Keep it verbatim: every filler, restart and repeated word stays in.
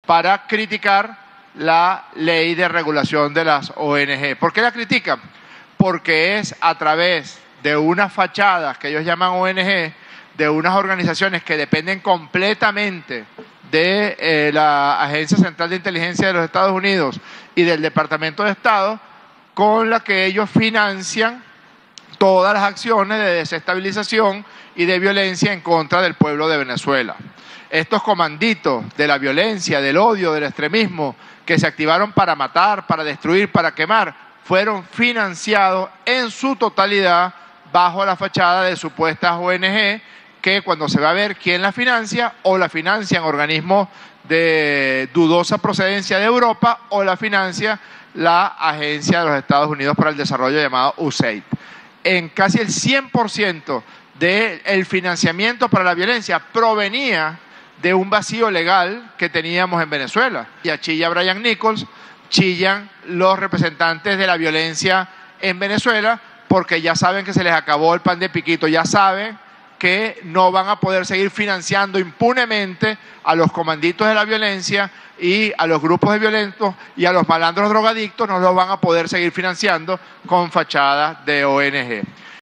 para criticar la ley de regulación de las O N G. ¿Por qué la critican? Porque es a través de unas fachadas que ellos llaman O N G, de unas organizaciones que dependen completamente de eh, la Agencia Central de Inteligencia de los Estados Unidos y del Departamento de Estado, con la que ellos financian todas las acciones de desestabilización y de violencia en contra del pueblo de Venezuela. Estos comanditos de la violencia, del odio, del extremismo, que se activaron para matar, para destruir, para quemar, fueron financiados en su totalidad bajo la fachada de supuestas O N G, que cuando se va a ver quién la financia, o la financian organismos de dudosa procedencia de Europa, o la financia la Agencia de los Estados Unidos para el Desarrollo llamada U S A I D. En casi el cien por ciento del financiamiento para la violencia provenía de un vacío legal que teníamos en Venezuela. Y chilla Brian Nichols, chillan los representantes de la violencia en Venezuela, porque ya saben que se les acabó el pan de piquito, ya saben que no van a poder seguir financiando impunemente a los comanditos de la violencia y a los grupos de violentos y a los malandros drogadictos, no los van a poder seguir financiando con fachadas de O N G.